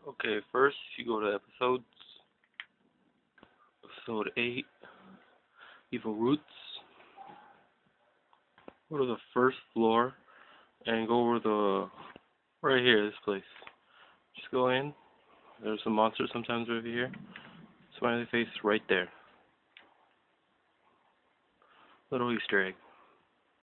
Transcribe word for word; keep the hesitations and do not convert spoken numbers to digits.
Okay, first you go to episodes, episode eight, Evil Roots. Go to the first floor and go over the, right here, this place. Just go in. There's some monsters sometimes over here. Smiley face right there. Little Easter egg.